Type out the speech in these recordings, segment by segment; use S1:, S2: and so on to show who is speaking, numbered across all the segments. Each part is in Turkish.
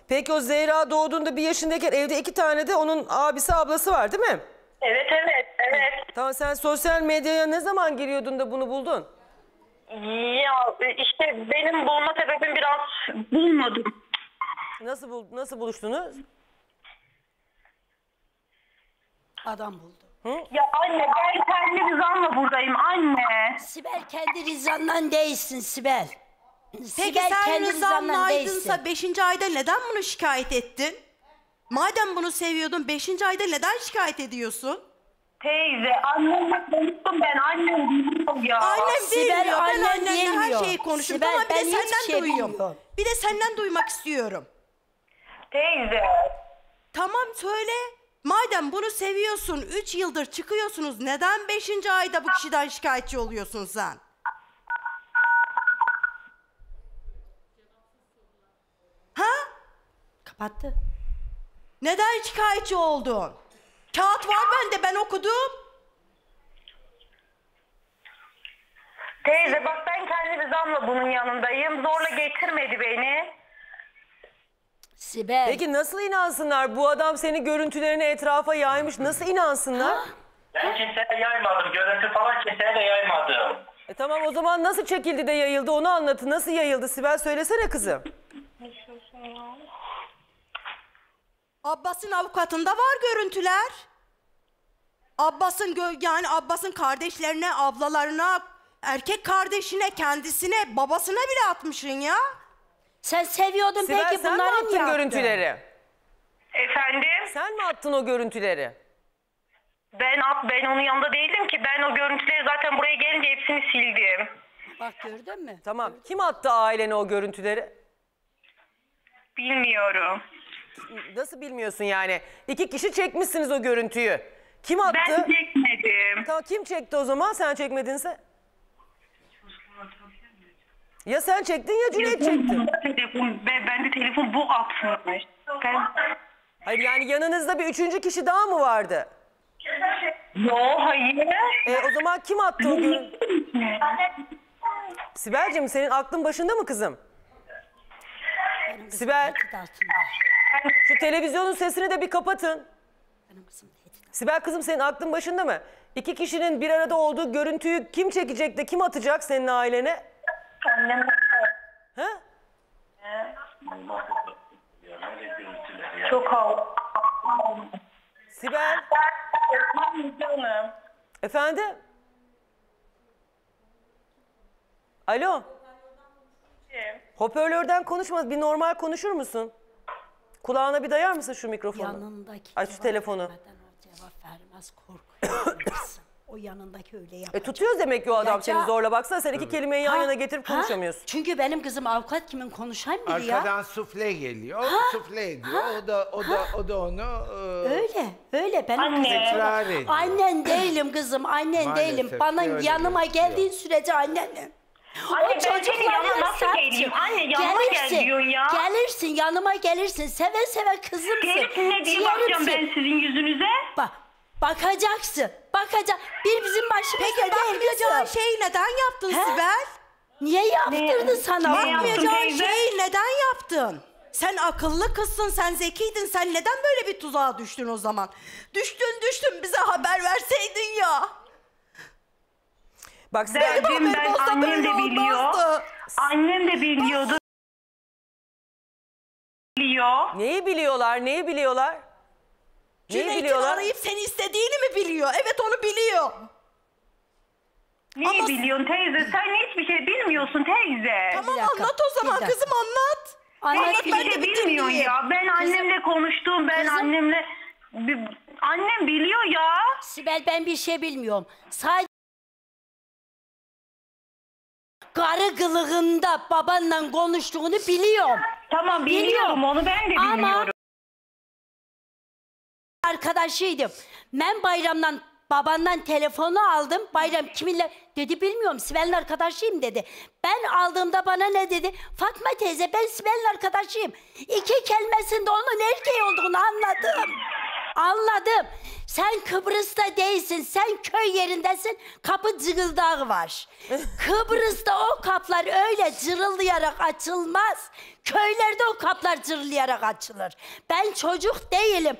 S1: Peki o Zehra doğduğunda 1 yaşındayken evde 2 tane de onun abisi ablası var değil mi?
S2: Evet.
S1: Tamam, sen sosyal medyaya ne zaman giriyordun da bunu buldun?
S2: Ya işte benim bulma sebebim biraz bulmadım.
S1: Nasıl buluştunuz?
S3: Adam buldu.
S2: Ya anne ben kendi rızamla buradayım anne.
S3: Sibel kendi rızandan değilsin Sibel.
S4: Peki
S3: Sibel
S4: sen
S3: kendi rızandan değilsin.
S4: rızanlaydınsa 5. ayda neden bunu şikayet ettin? Madem bunu seviyordun 5. ayda neden şikayet ediyorsun?
S2: Teyze annemle konuştum ben annem bilmiyor ya.
S4: Annem
S3: Sibel,
S4: bilmiyor. Ben
S3: annen
S4: annenle her
S3: bilmiyor.
S4: şeyi konuştum.
S3: Sibel,
S4: Tamam, bir de
S3: ben hiçbir
S4: senden
S3: şey
S4: duyuyorum.
S3: bilmiyorum.
S4: Bir de senden duymak istiyorum.
S2: Teyze.
S4: Tamam, söyle. Madem bunu seviyorsun, 3 yıldır çıkıyorsunuz, neden 5. ayda bu kişiden şikayetçi oluyorsun sen? Ha?
S3: Kapattı.
S4: Neden şikayetçi oldun? Kağıt var bende, ben okudum.
S2: Teyze bak ben kendi rızamla bunun yanındayım. Zorla getirmedi beni.
S3: Sibel.
S1: Peki nasıl inansınlar? Bu adam senin görüntülerini etrafa yaymış. Nasıl inansınlar?
S5: Ben kimseye yaymadım. Görüntü falan kimseye de yaymadım.
S1: Tamam, o zaman nasıl çekildi de yayıldı onu anlatın. Nasıl yayıldı Sibel, söylesene kızım.
S4: Abbas'ın avukatında var görüntüler. Yani Abbas'ın kardeşlerine, ablalarına, erkek kardeşine, kendisine, babasına bile atmışsın ya.
S3: Sen seviyordun
S1: Sibel,
S3: peki
S1: sen mi
S3: bunların
S1: attın
S3: yaptı?
S1: görüntüleri?
S2: Efendim?
S1: Sen mi attın o görüntüleri?
S2: Ben onun yanında değildim ki. Ben o görüntüleri zaten buraya gelince hepsini sildim.
S3: Bak gördün mü?
S1: Tamam. Kim attı ailene o görüntüleri?
S2: Bilmiyorum.
S1: Nasıl bilmiyorsun yani? 2 kişi çekmişsiniz o görüntüyü. Kim attı?
S2: Ben çekmedim.
S1: Tamam, kim çekti o zaman sen çekmedinse? Ya sen çektin ya Cüneyt çekti.
S2: Bende telefon bu atmış.
S1: Hayır, yani yanınızda bir 3. kişi daha mı vardı?
S2: Yo hayır.
S1: O zaman kim attı o görüntüyü? Sibel'cim, senin aklın başında mı kızım?
S3: Benim kızım
S1: Sibel.
S3: tehdit altında.
S1: Şu televizyonun sesini de bir kapatın.
S3: Benim kızım tehdit.
S1: Sibel kızım, senin aklın başında mı? 2 kişinin bir arada olduğu görüntüyü kim çekecek de kim atacak senin ailene?
S2: Annem.
S1: Ha?
S2: Çok havalı.
S1: Sibel.
S2: Canım.
S1: Efendim? Alo. Hoparlörden konuşma. Bir normal konuşur musun? Kulağına bir dayar mısın şu mikrofonu?
S3: Yanındaki
S1: Aç şu
S3: cevap
S1: telefonu.
S3: vermeden o cevap vermez, korkuyorsun. O yanındaki öyle yapacak.
S1: Tutuyoruz demek ki o adam seni
S3: Yapacak.
S1: zorla. Baksana, sen 2 kelimeyi yan yana getirip konuşamıyorsun.
S3: Çünkü benim kızım avukat, kimin konuşan biri ya.
S6: Arkadan sufle geliyor, sufle ediyor. O da onu
S3: Öyle benim
S2: Anne.
S3: kızım.
S6: tekrar ediyor.
S3: Annen değilim kızım, annen
S6: Maalesef
S3: değilim.
S6: ki
S3: Bana
S6: öyle
S3: yanıma
S6: gözüküyor.
S3: geldiğin sürece annenim.
S2: Anne ben senin yanına nasıl geleyim? Anne yanıma gel diyorsun ya.
S3: Gelirsin, yanıma gelirsin. Seve seve kızımsın.
S2: Gelirsin ne diye bakacağım ben sizin yüzünüze?
S3: Bakacaksın. Bir bizim başımızda
S4: Peki
S3: değil
S4: bakmayacağın
S3: kızım.
S4: şeyi neden yaptın
S3: He?
S4: Sibel?
S3: Niye yaptırdın sana?
S2: Ne yaptın
S4: Bakmayacağın
S2: teyze?
S4: şeyi neden yaptın? Sen akıllı kızsın, sen zekiydin. Sen neden böyle bir tuzağa düştün o zaman? Düştün, bize haber verseydin ya.
S1: Bak Sibel,
S2: Derdim ben,
S4: haberim olsa
S2: annem
S4: böyle
S2: de biliyor.
S4: olmazdı.
S2: Annem de biliyordu. Biliyor.
S1: neyi biliyorlar? Neyi biliyorlar? Neyi
S4: Cüneyt'in
S1: biliyorlar?
S4: arayıp seni istediğini mi biliyor? Evet, onu biliyor.
S2: Neyi
S4: Ama-
S2: biliyorsun teyze? Sen hiçbir şey bilmiyorsun teyze.
S4: Tamam,
S3: dakika,
S4: anlat o zaman
S3: bir dakika.
S4: kızım, anlat.
S3: Anlat,
S2: Hiçbir
S4: ben
S2: şey
S4: de bir
S2: bilmiyorsun
S4: dinleyeyim.
S2: ya. Ben annemle konuştum. Annem biliyor ya.
S3: Sibel, ben bir şey bilmiyorum. Sadece karı kılığında babanla konuştuğunu biliyorum.
S2: Tamam biliyorum
S3: Biliyorum.
S2: onu ben de
S3: Ama-
S2: bilmiyorum.
S3: Arkadaşıydım. Ben bayramdan babandan telefonu aldım. Bayram kiminle dedi bilmiyorum. Sibel'in arkadaşıyım dedi. Ben aldığımda bana ne dedi? Fatma teyze, ben Sibel'in arkadaşıyım. 2 kelimesinde onun erkeği olduğunu anladım. Anladım. Sen Kıbrıs'ta değilsin. Sen köy yerindesin. Kapı cırıldağı var. Kıbrıs'ta o kaplar öyle cırıldayarak açılmaz. Köylerde o kaplar cırıldayarak açılır. Ben çocuk değilim.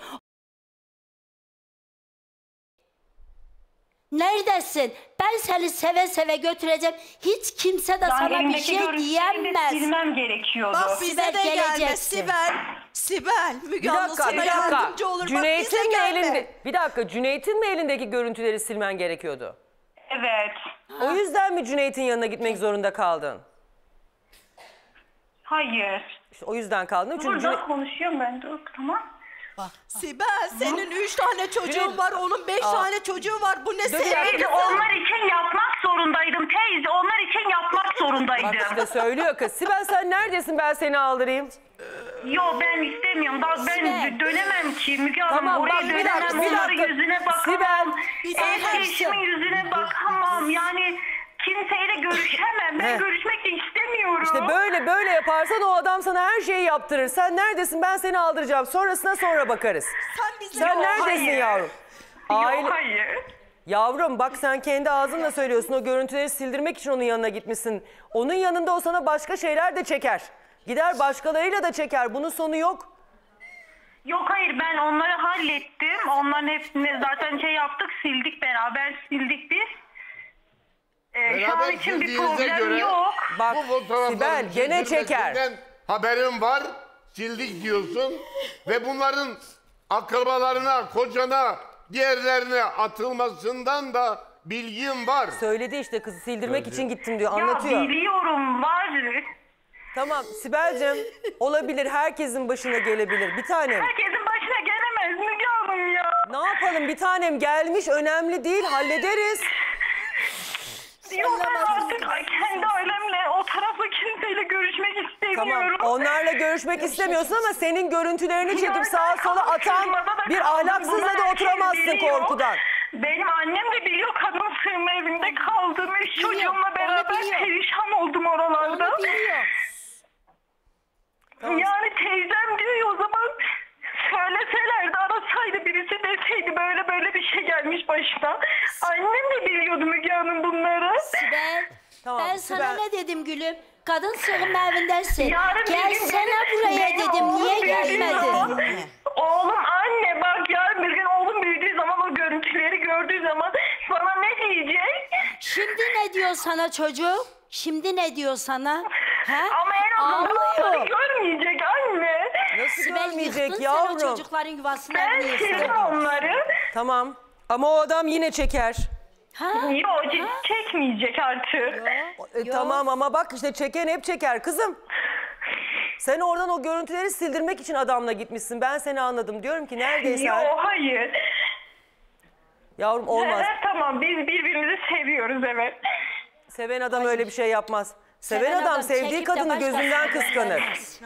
S3: Neredesin? Ben seni seve seve götüreceğim. Hiç kimse de
S2: Ben
S3: sana bir
S2: elimdeki
S3: şey
S2: görüntüleri de
S3: diyemez.
S2: silmem gerekiyordu.
S4: Bak bize
S3: Sibel
S4: de gelme
S3: geleceksin.
S4: Sibel. Müge
S1: Bir
S4: Anlı
S1: dakika,
S4: sana
S1: bir dakika.
S4: yardımcı olur. Bak bize
S1: Cüneyt'in mi
S4: gelme.
S1: elinde? Bir dakika, Cüneyt'in mi elindeki görüntüleri silmen gerekiyordu?
S2: Evet.
S1: O yüzden mi Cüneyt'in yanına gitmek zorunda kaldın?
S2: Hayır.
S1: İşte o yüzden kaldın değil mi? Çünkü
S2: Burada konuşuyorum ben. Dur tamam.
S4: Sibel senin 3 tane çocuğun var. Onun 5 tane çocuğu var. Bu ne
S1: dakika.
S4: sevgi?
S2: Teyze onlar için yapmak zorundaydım teyze. Onlar için yapmak zorundaydım.
S1: bak işte söylüyor kız. Sibel sen neredesin, ben seni aldırayım?
S2: Yo ben istemiyorum. Daha ben
S3: Sibel.
S2: dönemem ki Müge Hanım.
S1: Tamam,
S2: Oraya
S1: bak, bir
S2: dönemem.
S1: dakika, bir
S2: Onların
S1: dakika.
S2: yüzüne bakamam.
S1: Sibel,
S2: Eski eşimin yüzüne bakamam. Yani kimseyle görüşemem. Ben
S1: Heh.
S2: görüşmek de istemiyorum.
S1: İşte böyle yaparsan o adam sana her şeyi yaptırır. Sen neredesin, ben seni aldıracağım. Sonrasına sonra bakarız.
S4: Sen bizle
S1: Sen
S2: Yok,
S1: neredesin
S2: hayır.
S1: yavrum?
S2: Yok hayır.
S1: Yavrum bak sen kendi ağzınla söylüyorsun, o görüntüleri sildirmek için onun yanına gitmişsin. Onun yanında o sana başka şeyler de çeker. Gider başkalarıyla da çeker. Bunun sonu yok.
S2: Yok hayır ben onları hallettim. Onların hepsini zaten şey yaptık sildik beraber sildik biz. Şu an
S6: Beraber
S2: için bir
S6: sildiğinize
S2: problem
S6: göre
S2: yok.
S1: Bak
S6: bu fotoğrafların
S1: Sibel gene çeker.
S6: sildirmesinden haberin var, sildik diyorsun ve bunların akrabalarına, kocana, diğerlerine atılmasından da bilgin var.
S1: Söyledi işte, kızı sildirmek için gittim diyor,
S2: Ya
S1: anlatıyor.
S2: biliyorum var.
S1: Tamam Sibel'cim, olabilir, herkesin başına gelebilir. Bir tanem.
S2: Herkesin başına gelemez Müge Hanım ya.
S1: Ne yapalım bir tanem, gelmiş, önemli değil, hallederiz.
S2: Yok ben artık kendi ailemle o tarafı kimseyle görüşmek
S1: Tamam,
S2: istemiyorum.
S1: onlarla görüşmek istemiyorsun ama senin görüntülerini
S2: Ya
S1: çekip
S2: ben
S1: sağa sola atan
S2: sığınmada da
S1: bir
S2: kaldım.
S1: ahlaksızla
S2: Bunlar
S1: da
S2: herkes
S1: oturamazsın
S2: biliyor.
S1: korkudan.
S2: Benim annem de biliyor kadın sığınma evinde kaldığımı. Üç
S3: Biliyor,
S2: çocuğumla
S3: onu
S2: beraber
S3: biliyor.
S2: perişan oldum oralarda.
S3: Onu biliyor.
S2: Yani teyzem diyor o zaman söyleselerdi, arasaydı birisi, deseydi böyle böyle bir şey gelmiş başına. Annem de biliyordu Müge Hanım bunları.
S3: Sibel,
S1: Tamam,
S3: ben sana
S1: Sibel.
S3: ne dedim gülüm? Kadın sığınma evindensin.
S2: Yarın bir gün
S3: Gelsene
S2: benim-
S3: buraya
S2: benim
S3: dedim.
S2: oğlum
S3: Niye
S2: büyüdüğü zaman-
S3: gelmedin?
S2: Oğlum anne bak yarın bir gün oğlum büyüdüğü zaman o görüntüleri gördüğü zaman bana ne diyecek?
S3: Şimdi ne diyor sana çocuk? Şimdi ne diyor sana? Ha?
S2: Ama en azından onları
S3: Ağlıyor.
S2: görmeyecek anne.
S1: Nasıl
S3: Sibel
S1: görmeyecek
S3: yıktın sen o
S1: yavrum?
S3: çocukların yuvasını
S2: Ben
S3: evini
S2: sildim
S3: yıktın.
S2: onları.
S1: Tamam ama o adam yine çeker.
S3: Ha?
S2: Yok çekmeyecek artık.
S1: Tamam ama bak işte çeken hep çeker kızım. Sen oradan o görüntüleri sildirmek için adamla gitmişsin. Ben seni anladım. Diyorum ki neredeyse.
S2: Yok hayır.
S1: Yavrum olmaz.
S2: Evet, tamam biz birbirimizi seviyoruz evet.
S1: Seven adam öyle bir şey yapmaz. Seven adam sevdiği
S3: çekip de
S1: kadını
S3: başkasına
S1: gözünden kıskanır.
S3: göndermez.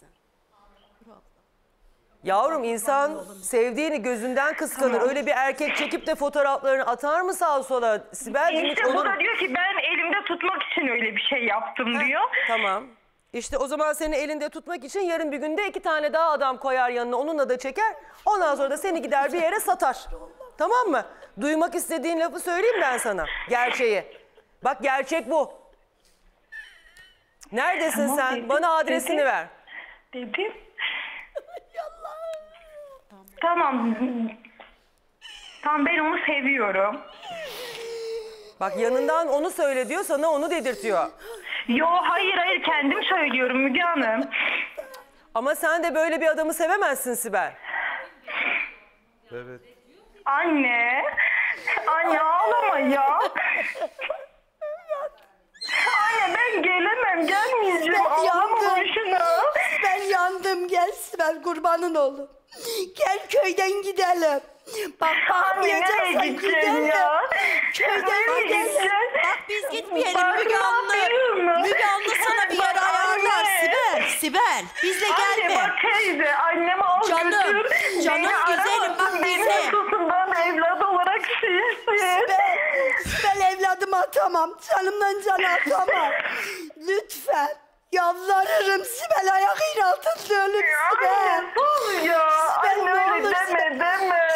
S1: Yavrum insan sevdiğini gözünden kıskanır. Öyle bir erkek çekip de fotoğraflarını atar mı sağa sola? Sibel'cim hiç
S2: İşte
S1: olur
S2: bu
S1: mu?
S2: da diyor ki ben elimde tutmak için öyle bir şey yaptım diyor.
S1: Tamam. İşte o zaman seni elinde tutmak için yarın bir günde 2 tane daha adam koyar yanına, onunla da çeker. Ondan sonra da seni gider bir yere satar. Tamam mı? Duymak istediğin lafı söyleyeyim ben sana. Gerçeği. Bak gerçek bu. Neredesin
S2: Tamam,
S1: sen?
S2: dedim,
S1: Bana adresini
S2: dedim.
S1: ver.
S2: Dedim. Tamam. Tamam ben onu seviyorum.
S1: Bak yanından onu söyle diyor, sana onu dedirtiyor.
S2: Yo hayır kendim söylüyorum Müge Hanım.
S1: Ama sen de böyle bir adamı sevemezsin Sibel.
S6: Evet.
S2: Anne. Anne ağlama ya. Anne ben gelemem gelmeyeceğim. Ağlama boşuna.
S3: Ben yandım, gel Sibel, kurbanın oğlum. Gel köyden gidelim. Bak
S2: Anne nereye
S3: bakmayacaksan
S2: gideceğim
S3: gidelim.
S2: ya?
S3: Köyden
S2: Nereye
S3: gidelim.
S2: gideceğim?
S4: Bak biz gitmeyelim
S2: Bak,
S4: Müge
S2: ne
S4: Anlı.
S2: yapayım mı?
S4: Müge Anlı sana bir yer
S2: Bak,
S4: ayarlar.
S2: anne.
S4: Sibel bizle
S2: Anne
S4: gelme.
S2: bak teyze annemi al
S4: Canım,
S2: götür.
S4: canım
S2: Beni
S4: güzelim,
S2: aramasın,
S4: bak
S2: beni
S4: dinle.
S2: hususundan evlat olarak silsin.
S3: Ben evladımı atamam. Canımdan cana atamam. Lütfen. Yalvarırım Sibel, ayağıyla altında ölüm Sibel.
S2: Anne sus ya.
S3: Sibel,
S2: Anne
S3: ne
S2: öyle
S3: olursun.
S2: deme.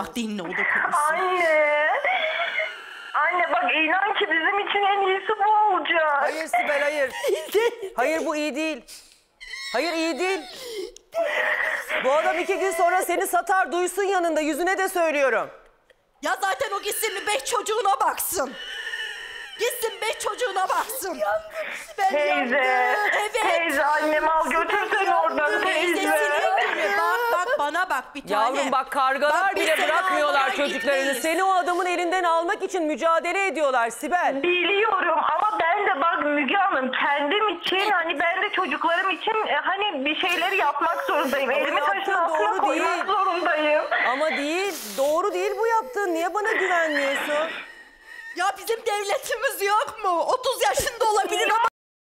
S4: Bak dinle o da konuşsun.
S2: Anne. Anne bak inan ki bizim için en iyisi bu olacak.
S1: Hayır Sibel hayır. Hayır bu iyi değil. Hayır iyi değil. Bu adam 2 gün sonra seni satar, duysun yanında, yüzüne de söylüyorum.
S4: Ya zaten o gitsin bir 5 çocuğuna baksın. Gitsin 5 çocuğuna baksın.
S2: Teyze.
S4: Evet.
S2: Teyze annem al götür seni oradan teyze.
S4: Bak bana bak bir tane.
S1: Yavrum bak kargalar
S4: Bak, biz
S1: bile
S4: seni
S1: bırakmıyorlar
S4: almadan
S1: çocuklarını.
S4: gitmeyiz.
S1: Seni o adamın elinden almak için mücadele ediyorlar Sibel.
S2: Biliyorum ama ben de bak Müge Hanım kendim için hani ben de çocuklarım için hani bir şeyleri yapmak zorundayım. Elimi
S1: yaptığın
S2: taşın altına
S1: doğru
S2: koymak
S1: değil.
S2: zorundayım.
S1: Ama değil, doğru değil bu yaptığın. Niye bana güvenmiyorsun?
S4: Ya bizim devletimiz yok mu? 30 yaşında olabilir ama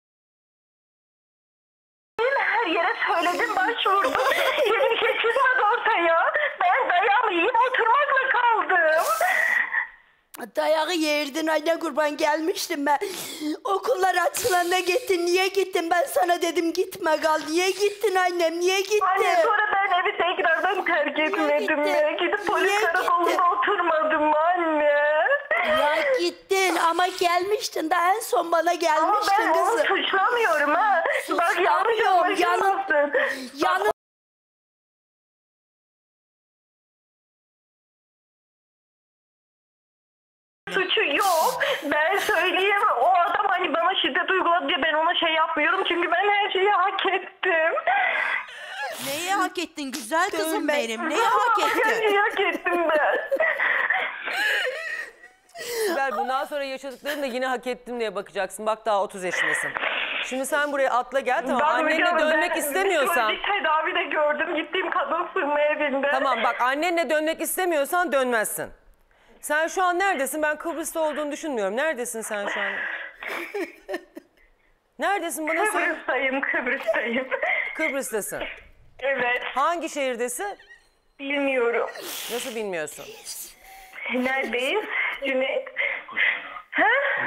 S2: Her yere söyledim başvurdum. Hiçbir şey çıkmadı ortaya. Ben dayağımı yiyip oturmakla kaldım.
S3: Dayağı yerdin anne kurban gelmiştim ben. Okullar açılanda gittin. Niye gittin? Ben sana dedim gitme kal. Niye gittin annem? Niye gittin?
S2: Anne sonra ben evi tekrardan terk etmedim
S3: gittin?
S2: ya. Gidip polis
S3: Niye
S2: karakolunda
S3: gittin?
S2: oturmadım anne.
S3: Ya gittin ama gelmiştin. Daha en son bana
S2: Ama
S3: gelmiştin
S2: ben onu
S3: kızım.
S2: suçlamıyorum ha. Bak yanlış
S3: Suçlamıyorum,
S2: anlaşılmasın.
S3: Yanı
S2: Suçu yok. Ben söyleyeyim o adam hani bana şiddet uyguladı diye ben ona şey yapmıyorum. Çünkü ben her şeyi hak ettim.
S4: neyi hak ettin güzel kızım
S3: Ben-
S4: benim? Neyi hak
S2: Her
S4: ettin?
S2: şeyi hak ettim ben.
S1: Sibel bundan sonra yaşadıklarını da yine hak ettim diye bakacaksın. Bak daha 30 yaşındasın. Şimdi sen buraya atla gel tamam.
S2: Ben Müge
S1: Annenle
S2: Hanım,
S1: dönmek
S2: ben
S1: istemiyorsan.
S2: psikolojik tedavi de gördüm. Gittiğim kadın sığınma evinde.
S1: Tamam bak annenle dönmek istemiyorsan dönmezsin. Sen şu an neredesin? Ben Kıbrıs'ta olduğunu düşünmüyorum. Neredesin sen şu an? Neredesin bana söyle.
S2: Kıbrıs'tayım.
S1: Kıbrıs'tasın.
S2: Evet.
S1: Hangi şehirdesin?
S2: Bilmiyorum.
S1: Nasıl bilmiyorsun?
S2: Neredeyiz? Cüneyt. Ha?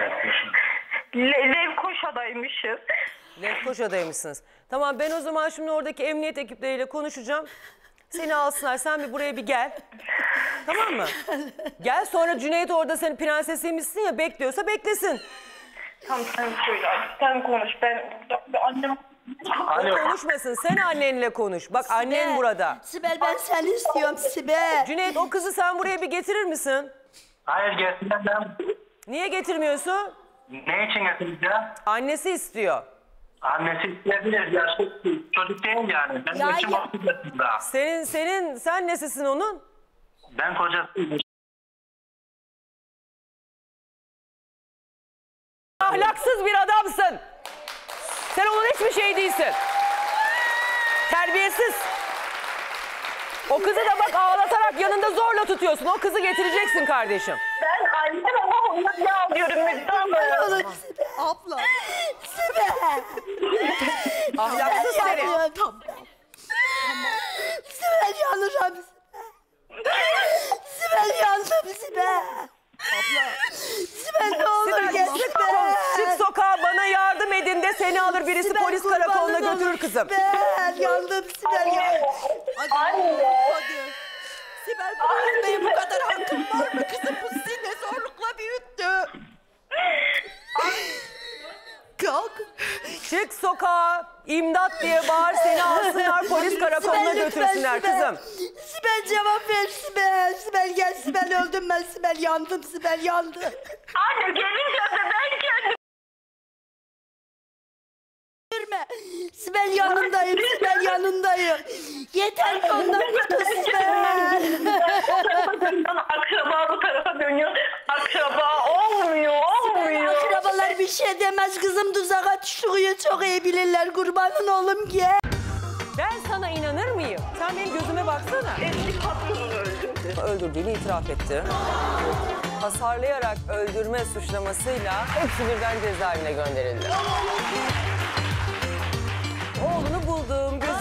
S2: Levkoşa'daymışız.
S1: Lefkoşa'daymışsınız. Tamam ben o zaman şimdi oradaki emniyet ekipleriyle konuşacağım. Seni alsınlar. Sen bir buraya bir gel. Tamam mı? Gel sonra Cüneyt orada senin prensesiymişsin ya bekliyorsa beklesin.
S2: Tamam sen söyle abi. Sen konuş. Ben annem...
S5: Alo.
S1: Konuşmasın. Sen annenle konuş. Bak annen burada.
S3: Sibel ben seni istiyorum Sibel.
S1: Cüneyt o kızı sen buraya bir getirir misin?
S5: Hayır getirmem.
S1: Niye getirmiyorsun?
S5: Ne için getireceğim?
S1: Annesi istiyor.
S5: Annesi isteyebilir. Yaşlı çocuk değil yani. Ben
S3: Ya,
S5: yaşım
S3: ya.
S5: 30 yaşında.
S1: Sen nesisin onun?
S5: Ben kocasıyım.
S1: Ahlaksız bir adamsın. Sen onun hiçbir şey değilsin. Terbiyesiz. O kızı da bak ağlatarak yanında zorla tutuyorsun. O kızı getireceksin kardeşim.
S2: Ben annem ama onları ne alıyorum Müslüman.
S3: Olur Sibel.
S4: Abla.
S3: Sibel.
S1: Ahlaksız seni.
S3: Tamam. Sibel yanırım. Sibel yandım Sibel. Sibel ne olur
S1: Sibel
S3: gel
S1: çık sokağa bana yardım edin de seni alır birisi
S3: Sibel,
S1: polis karakoluna
S3: kurbanın
S1: götürür
S3: olur.
S1: kızım.
S3: Sibel yandım Sibel yandım.
S4: Hadi. Hadi. Sibel bunu üzmeye bu kadar hakkın var mı? Kızım bu sizi ne zorlukla büyüttü. Kalk.
S1: Çık sokağa imdat diye bağır seni alsınlar polis karakoluna
S3: Sibel, lütfen,
S1: götürsünler
S3: Sibel.
S1: kızım.
S3: Sibel cevap ver Sibel. Sibel gel Sibel öldüm ben Sibel yandım Sibel yandım.
S2: Anne gelince de ben kendim...
S3: Üzülme. Sibel yanındayım Sibel yanındayım. Yeter ki ondan kurtul Sibel.
S2: Akraba bu tarafa dönüyor. Akraba olmuyor.
S3: Akrabalar bir şey demez kızım tuzağa düştüğü çok iyi bilirler kurbanın oğlum gel.
S1: Ben sana inanır mıyım? Sen benim gözüme baksana.
S2: Eski patronunu öldürdü.
S1: Öldürdüğünü itiraf etti. Hasarlayarak öldürme suçlamasıyla hepsi birden cezaevine gönderildi. Oğlunu buldum,